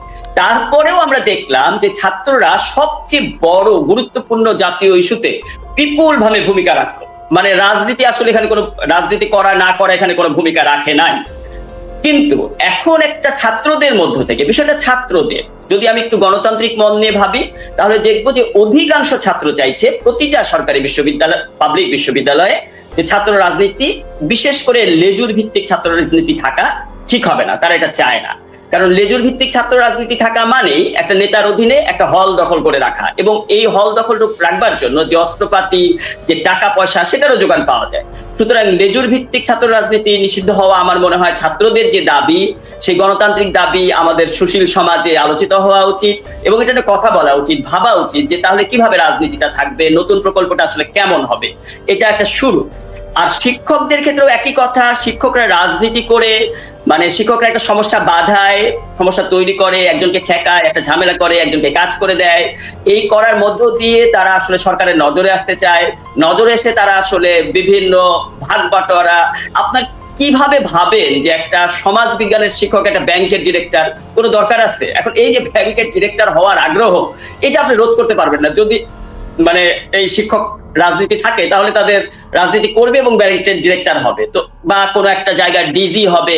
তারপরেও আমরা দেখলাম যে ছাত্ররা সবচেয়ে বড় গুরুত্বপূর্ণ জাতীয় ইস্যুতে বিপুল ভাবে ভূমিকা রাখত। মানে রাজনীতি আসলে এখানে কোনো রাজনীতি করা না করা এখানে কোনো ভূমিকা রাখে নাই। কিন্তু এখন একটা ছাত্রদের মধ্য থেকে, বিষয়টা ছাত্রদের, যদি আমি একটু গণতান্ত্রিক মন নিয়ে ভাবি, তাহলে দেখবো যে অধিকাংশ ছাত্র চাইছে প্রতিটা সরকারি বিশ্ববিদ্যালয়, পাবলিক বিশ্ববিদ্যালয়ে, যে ছাত্র রাজনীতি, বিশেষ করে লেজুর ভিত্তিক ছাত্র রাজনীতি থাকা ঠিক হবে না, তারা এটা চায় না। কারণ লেজুর ভিত্তিক ছাত্র রাজনীতি থাকা মানেই একটা নেতার অধীনে একটা হল দখল করে রাখা, এবং এই হল দখল রাখবার জন্য যে অস্ত্রপাতি, যে টাকা পয়সা, সেটারও যোগান পাওয়া যায়। সুতরাং লেজুর ভিত্তিক ছাত্র রাজনীতি নিষিদ্ধ হওয়া আমার মনে হয় ছাত্রদের যে দাবি, সেই গণতান্ত্রিক দাবি আমাদের সুশীল সমাজে আলোচিত হওয়া উচিত, এবং এটা নিয়ে কথা বলা উচিত, ভাবা উচিত যে তাহলে কিভাবে রাজনীতিটা থাকবে, নতুন প্রকল্পটা আসলে কেমন হবে। এটা একটা শুরু। আর শিক্ষকদের ক্ষেত্রেও একই কথা, শিক্ষকরা রাজনীতি করে, মানে শিক্ষকরা একটা সমস্যা বাধায়, সমস্যা তৈরি করে, একজনকে ঠেকায়, একটা ঝামেলা করে, একজনকে কাজ করে দেয়। এই করার মধ্য দিয়ে তারা আসলে সরকারের নজরে আসতে চায়। নজরে এসে তারা আসলে বিভিন্ন ভাগ বাটোয়ারা, আপনার কিভাবে ভাবেন যে একটা সমাজ বিজ্ঞানের শিক্ষক একটা ব্যাংকের ডিরেক্টর, কোনো দরকার আছে? এখন এই যে ব্যাংকের ডিরেক্টর হওয়ার আগ্রহ, এটা আপনি রোধ করতে পারবেন না। যদি মানে এই শিক্ষক রাজনীতি থাকে, তাহলে তাদের রাজনীতি করবে এবং ব্যাংকের ডিরেক্টর হবে, তো বা কোনো একটা জায়গার ডিজি হবে।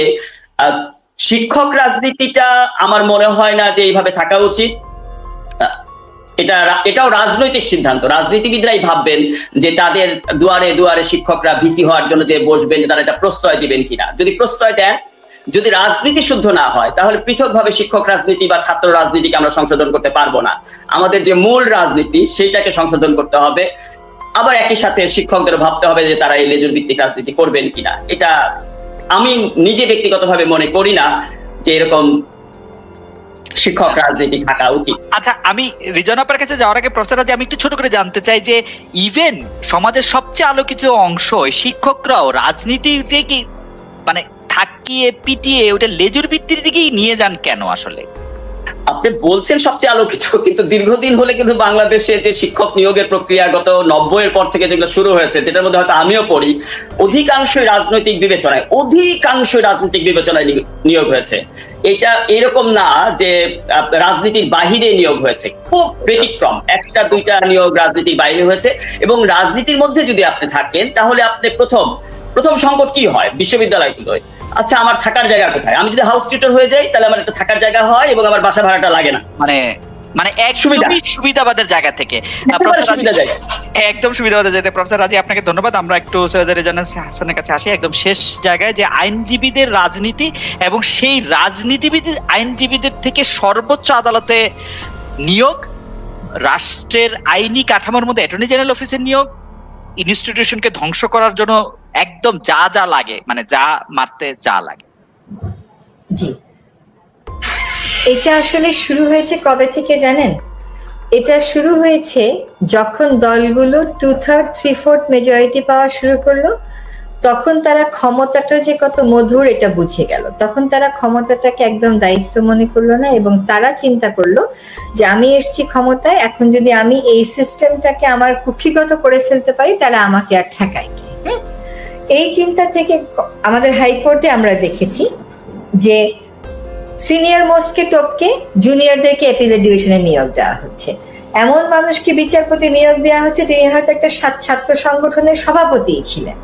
শিক্ষক রাজনীতিটা আমার মনে হয় না যে এইভাবে থাকা উচিত। এটা এটাও রাজনৈতিক সিদ্ধান্ত। রাজনীতিবিদরাই ভাববেন যে তাদের দুয়ারে দুয়ারে শিক্ষকরা ভিসি হওয়ার জন্য যে বসবেন, তারা এটা প্রশ্রয় দিবেন কিনা। যদি প্রশ্রয় দেন, যদি রাজনীতি শুদ্ধ না হয়, তাহলে পৃথকভাবে শিক্ষক রাজনীতি বা ছাত্র রাজনীতিকে আমরা সংশোধন করতে পারবো না। আমাদের যে মূল রাজনীতি, সেইটাকে সংশোধন করতে হবে। আবার একই সাথে শিক্ষকদের ভাবতে হবে যে তারা এই লেজুর ভিত্তিক রাজনীতি করবেন কিনা। এটা আমি নিজে ব্যক্তিগতভাবে মনে করি না যে এরকম শিক্ষক রাজনীতি থাকা উচিত। আচ্ছা, আমি রিজন আপার কাছে যাওয়ার আগে প্রফেসর রাজী, আমি একটু ছোট করে জানতে চাই যে ইভেন সমাজের সবচেয়ে আলোকিত অংশ শিক্ষকরাও রাজনীতিতে কি মানে থাকিয়ে পিটিয়ে ওটা লেজুর ভিত্তির দিকেই নিয়ে যান কেন আসলে? আপনি বলছেন সবচেয়ে আলোকিত, কিন্তু দীর্ঘদিন হলে কিন্তু বাংলাদেশে যে শিক্ষক নিয়োগের প্রক্রিয়া গত নব্বই এর পর থেকে যেগুলো শুরু হয়েছে, যেটার মধ্যে হয়তো আমিও পড়ি, অধিকাংশই রাজনৈতিক বিবেচনায় অধিকাংশই রাজনৈতিক বিবেচনায় নিয়োগ হয়েছে। এটা এরকম না যে রাজনীতির বাহিরে নিয়োগ হয়েছে, খুব ব্যতিক্রম একটা দুইটা নিয়োগ রাজনীতির বাইরে হয়েছে। এবং রাজনীতির মধ্যে যদি আপনি থাকেন তাহলে আপনি প্রথম প্রথম সংকট কি হয় বিশ্ববিদ্যালয়গুলোয়, আচ্ছা আমার থাকার জায়গা কোথায়? আমি যদি হাউস টিউটর হয়ে যাই তাহলে আমার একটা থাকার জায়গা হয় এবং আমার বাসা ভাড়াটা লাগে না, মানে মানে এক সুবিধাবাদের জায়গা থেকে সুবিধা জায়গা একদম সুবিধাবাদের জায়গা। প্রফেসর রাজি আপনাকে ধন্যবাদ। আমরা একটু সৈয়দ রেজাউল হাসানের কাছে আসি একদম শেষ জায়গায়, যে আইনজীবীদের রাজনীতি এবং সেই রাজনীতিবিদের আইনজীবীদের থেকে সর্বোচ্চ আদালতে নিয়োগ, রাষ্ট্রের আইনি কাঠামোর মধ্যে অ্যাটর্নি জেনারেল অফিসের নিয়োগ, ইনস্টিটিউশনকে ধ্বংস করার জন্য একদম যা যা লাগে, মানে যা মারতে যা লাগে। জি, এটা আসলে শুরু হয়েছে কবে থেকে জানেন? এটা শুরু হয়েছে যখন দলগুলো two third three fourth majority পাওয়া শুরু করলো, তখন তারা ক্ষমতাটা যে কত মধুর এটা বুঝে গেল। তখন তারা ক্ষমতাটাকে একদম দায়িত্ব মনে করলো না, এবং তারা চিন্তা করলো যে আমি এসছি ক্ষমতায়, এখন যদি আমি এই সিস্টেমটাকে আমার কুক্ষিগত করে ফেলতে পারি তাহলে আমাকে আর ঠেকায় কে। হ্যাঁ, এই চিন্তা থেকে আমাদের হাইকোর্টে আমরা দেখেছি যে সিনিয়র মোস্টকে টপকে জুনিয়রদেরকে অ্যাপিলেট ডিভিশনে নিয়োগ দেওয়া হচ্ছে, এমন মানুষকে বিচারপতি নিয়োগ দেওয়া হচ্ছে তিনি হয়তো একটা ছাত্র সংগঠনের সভাপতিই ছিলেন।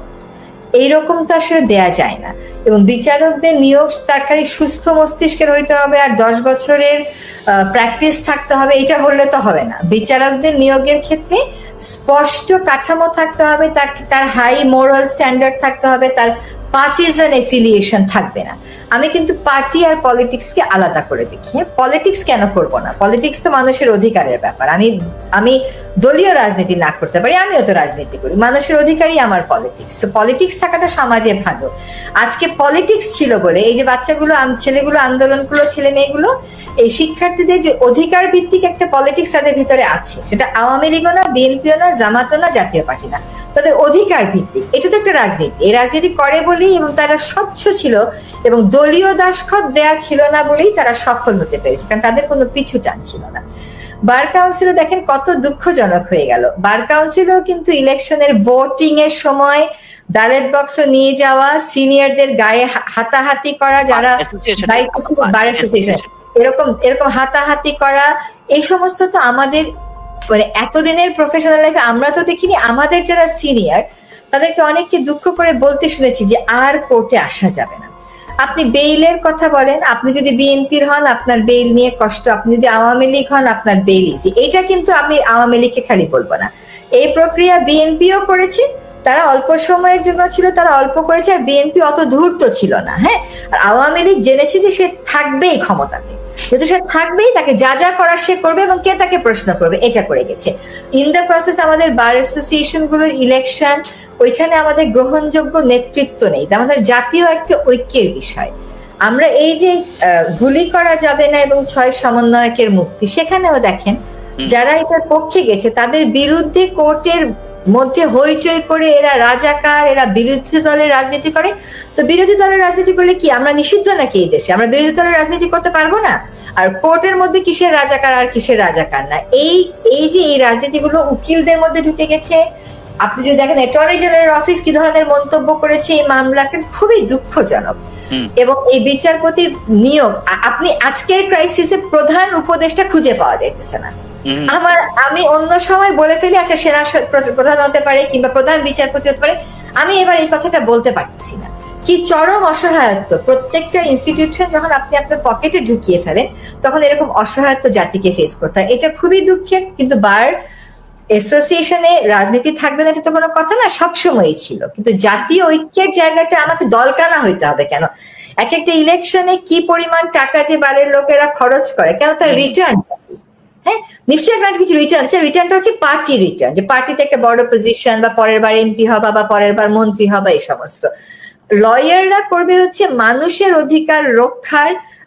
এইরকম তো আসলে দেয়া যায় না। এবং বিচারকদের নিয়োগ তার খালি সুস্থ মস্তিষ্কের হইতে হবে আর দশ বছরের প্র্যাকটিস থাকতে হবে এটা বললে তো হবে না। বিচারকদের নিয়োগের ক্ষেত্রে স্পষ্ট কাঠামো থাকতে হবে, তার তার হাই মোরাল স্ট্যান্ডার্ড থাকতে হবে, তার পার্টিজান এফিলিয়েশন থাকবে না। আমি কিন্তু পার্টি আর পলিটিক্সকে আলাদা করে দেখি। পলিটিক্স কেন করব না? পলিটিক্স তো মানুষের অধিকারের ব্যাপার। আমি আমি দলীয় রাজনীতি না করতে পারি, আমিও তো রাজনীতি করি, মানুষের অধিকারই আমার পলিটিক্স। পলিটিক্স থাকাটা সমাজে ভালো। আজকে পলিটিক্স ছিল বলে এই যে বাচ্চাগুলো ছেলেগুলো আন্দোলনগুলো ছেলে মেয়েগুলো এই শিক্ষার্থীদের যে অধিকার ভিত্তিক একটা পলিটিক্স তাদের ভিতরে আছে, সেটা আওয়ামী লীগও না, বিএনপিও না, জামাতও না, জাতীয় পার্টি না, তাদের অধিকার ভিত্তিক। এটা তো একটা রাজনীতি। এই রাজনীতি করে বলেই এবং তারা স্বচ্ছ ছিল এবং দলীয় দাসখত দেয়া ছিল না বলেই তারা সফল হতে পেরেছে, কারণ তাদের কোনো পিছু টান ছিল না। বার কাউন্সিলও দেখেন কত দুঃখজনক হয়ে গেল। বার কাউন্সিলও কিন্তু ইলেকশনের ভোটিং এর সময় ব্যালট বক্স নিয়ে যাওয়া, সিনিয়রদের গায়ে হাতাহাতি করা, যারা দায়িত্ব ছিল বার অ্যাসোসিয়েশন, এরকম এরকম হাতাহাতি করা, এই সমস্ত তো আমাদের মানে এতদিনের প্রফেশনাল লাইফে আমরা তো দেখিনি। আমাদের যারা সিনিয়র তাদেরকে অনেককে দুঃখ করে বলতে শুনেছি যে আর কোর্টে আসা যাবে না। আপনি বেইলের কথা বলেন, আপনি যদি বিএনপির হন আপনার বেইল নিয়ে কষ্ট, আপনি যদি আওয়ামী লীগ হন আপনার বেইল ইজি। এটা কিন্তু আমি আওয়ামী লীগকে খালি বলবো না, এই প্রক্রিয়া বিএনপিও করেছে, তারা অল্প সময়ের জন্য ছিল, তারা অল্প করেছে, আর বিএনপি অত ধূর্ত ছিল না। হ্যাঁ, আর আওয়ামী লীগ জেনেছে যে সে থাকবেই ক্ষমতাতে, যেহেতু সে থাকবেই তাকে যা যা করার সে করবে এবং কে তাকে প্রশ্ন করবে, এটা করে গেছে। ইন দ্য প্রসেস আমাদের বার অ্যাসোসিয়েশন গুলোর ইলেকশন, ওইখানে আমাদের গ্রহণযোগ্য নেতৃত্ব নেই। আমাদের জাতীয় একটা ঐক্যের বিষয়। আমরা এই যে গুলি করা যাবে না এবং ছয় সমন্বয়কের মুক্তি, সেখানেও দেখেন যারা এটার পক্ষে গেছে তাদের বিরুদ্ধে কোর্টের মধ্যে হইচই করে এরা রাজাকার, এরা বিরোধী দলের রাজনীতি করে। তো বিরোধী দলের রাজনীতি করলে কি আমরা নিষিদ্ধ নাকি এই দেশে? আমরা বিরোধী দলের রাজনীতি করতে পারবো না? আর কোর্টের মধ্যে কিসের রাজাকার আর কিসের রাজাকার না, এই এই যে এই রাজনীতিগুলো উকিলদের মধ্যে ঢুকে গেছে। আপনি যদি দেখেন অ্যাটর্নি জেনারেল অফিস কি ধরনের মন্তব্য করেছে এই মামলাকে, খুবই দুঃখজনক। এবং এই বিচারপতি নিয়োগ, আপনি আজকের ক্রাইসিসে প্রধান উপদেষ্টা খুঁজে পাওয়া যাইতেছে না। আমার আমি অন্য সময় বলে ফেলি আচ্ছা সেনা প্রধান হতে পারে কিংবা প্রধান বিচারপতি হতে পারে, আমি এবার এই কথাটা বলতে পারতেছি না। কি চরম অসহায়ত্ব! প্রত্যেকটা ইনস্টিটিউশন যখন আপনি আপনার পকেটে ঢুকিয়ে ফেলেন তখন এরকম অসহায়ত্ব জাতিকে ফেস করতে হয়। এটা খুবই দুঃখের। কিন্তু বার অ্যাসোসিয়েশনে রাজনীতি থাকবে না এটা তো কোনো কথা না, সবসময়ই ছিল। কিন্তু জাতীয় ঐক্যের জায়গাটা আমাকে দলকানা হইতে হবে কেন? এক একটা ইলেকশনে কি পরিমাণ টাকা যে বারের লোকেরা খরচ করে, কেন তার রিটার্ন? হ্যাঁ, নিশ্চয়ই একটা কিছু রিটার্ন আছে। রিটার্নটা হচ্ছে পার্টি রিটার্ন, যে পার্টিতে একটা বড় পজিশন বা পরের বার এমপি হবা বা পরের বার মন্ত্রী হবা, এই সমস্ত। লয়াররা করবে হচ্ছে মানুষের অধিকার রক্ষার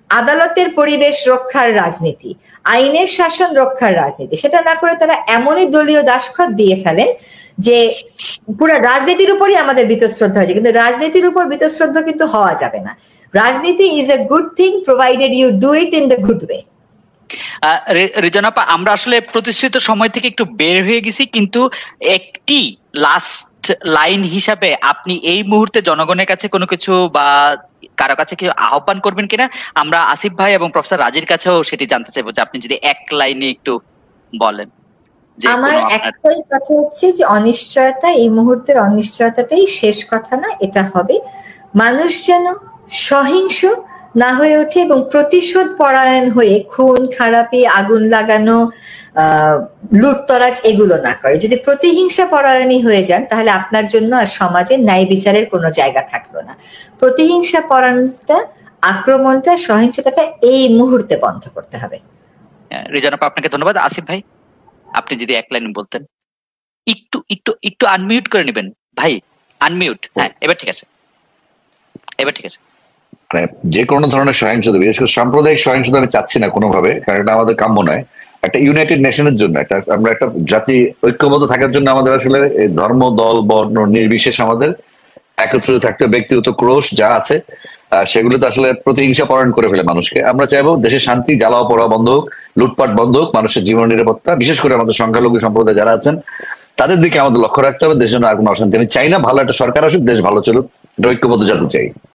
আদালতের পরিবেশ রক্ষার রাজনীতি, আইনের শাসন রক্ষার রাজনীতি, সেটা না করে তারা এমনই দলীয় দাসখত দিয়ে ফেলেন যে পুরো রাজনীতির উপরই আমাদের বীতশ্রদ্ধা হয়েছে। কিন্তু রাজনীতির উপর বীতশ্রদ্ধা কিন্তু হওয়া যাবে না। রাজনীতি is a good thing provided you do it in the good way. Rizwana আপা, আমরা আসলে প্রতিষ্ঠিত সময় থেকে একটু বের হয়ে গেছি, কিন্তু একটি লাস্ট লাইন হিসাবে আপনি এই মুহূর্তে জনগণের কাছে কোনো কিছু বা কারো কাছে কি আহ্বান করবেন কিনা? আমরা আসিফ ভাই এবং প্রফেসর রাজির কাছেও সেটি জানতে চাইবো যে আপনি যদি এক লাইনে একটু বলেন। আমার একটাই কথা হচ্ছে যে অনিশ্চয়তা, এই মুহূর্তের অনিশ্চয়তাটাই শেষ কথা না, এটা হবে। মানুষ যেন সহিংস না হয়ে ওঠে এবং প্রতিশোধ পরায়ণ হয়ে খুন খারাপি, আগুন লাগানো, আহ লুটতরাজ এগুলো না করে। যদি প্রতিহিংসা পরায়ণই হয়ে যান তাহলে আপনার জন্য আর সমাজে ন্যায় বিচারের কোনো জায়গা থাকলো না। প্রতিহিংসা পরায়ণটা, আক্রমণটা, সহিংসতাটা এই মুহূর্তে বন্ধ করতে হবে। রিজওয়ানা আপা, আপনাকে ধন্যবাদ। আসিফ ভাই, আপনি যদি এক লাইন বলতেন। একটু একটু একটু আনমিউট করে নেবেন ভাই, আনমিউট। হ্যাঁ, এবার ঠিক আছে, এবার ঠিক আছে। মানে যে কোনো ধরনের সহিংসতা, বিশেষ করে সাম্প্রদায়িক সহিংসতা আমি চাচ্ছি না কোনোভাবে, কারণ এটা আমাদের কাম্য নয়। একটা ইউনাইটেড নেশনের জন্য, একটা আমরা একটা জাতি ঐক্যবদ্ধ থাকার জন্য আমাদের আসলে ধর্ম, দল, বর্ণ নির্বিশেষ আমাদের একত্রিত থাকতে, ব্যক্তিগত ক্রোশ যা আছে সেগুলো তো আসলে প্রতিহিংসা পরায়ণ করে ফেলে মানুষকে। আমরা চাইবো দেশের শান্তি, জ্বালাও পোড়া বন্ধ হোক, লুটপাট বন্ধ হোক, মানুষের জীবন নিরাপত্তা, বিশেষ করে আমাদের সংখ্যালঘু সম্প্রদায় যারা আছেন তাদের দিকে আমাদের লক্ষ্য রাখতে হবে। দেশের জন্য আর কোনো অশান্তি আমি চাই না। ভালো একটা সরকার আসুক, দেশ ভালো চলুক, ঐক্যবদ্ধ জাতি চাই।